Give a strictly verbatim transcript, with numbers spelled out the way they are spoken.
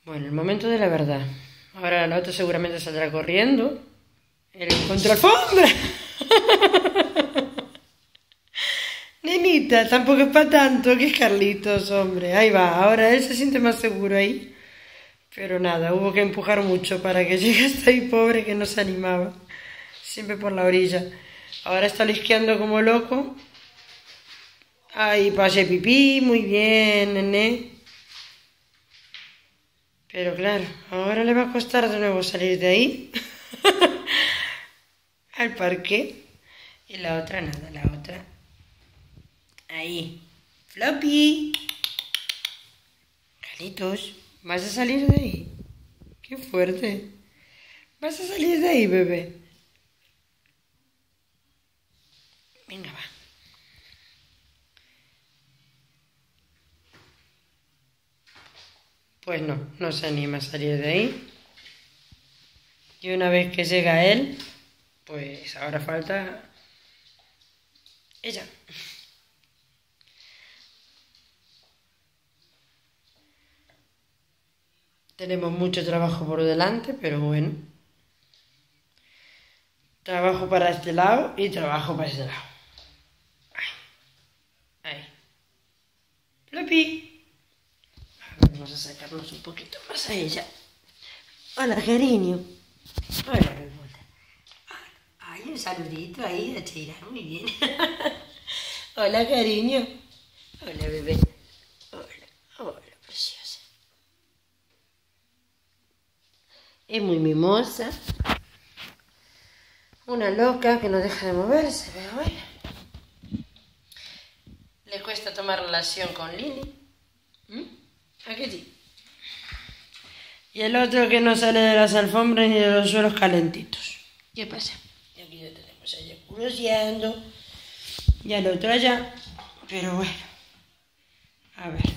Bueno, el momento de la verdad. Ahora la otra seguramente saldrá corriendo. El contra alfombra. Nenita, tampoco es para tanto, que es Carlitos, hombre. Ahí va, ahora él se siente más seguro ahí. Pero nada, hubo que empujar mucho para que llegue hasta ahí, pobre, que no se animaba. Siempre por la orilla. Ahora está lisqueando como loco. Ahí pase pipí, muy bien, nené. Pero claro, ahora le va a costar de nuevo salir de ahí. Al parque. Y la otra nada, la otra. Ahí. Floppy. Carlitos, ¿vas a salir de ahí? Qué fuerte. ¿Vas a salir de ahí, bebé? Venga, va. Pues no, no se anima a salir de ahí. Y una vez que llega él, pues ahora falta ella. Tenemos mucho trabajo por delante, pero bueno. Trabajo para este lado y trabajo para este lado. Ahí. Ahí. Floppy. Vamos a sacarnos un poquito más a ella. Hola, cariño. Hola, bebota. Ay, un saludito ahí a Cheira. Muy bien. Hola, cariño. Hola, bebé. Hola, hola, preciosa. Es muy mimosa. Una loca que no deja de moverse, pero bueno. Le cuesta tomar relación con Lili. ¿Mm? ¿A qué sí? Y el otro que no sale de las alfombras ni de los suelos calentitos. ¿Qué pasa? Y aquí lo tenemos a ella curioseando. Y al otro allá. Pero bueno. A ver.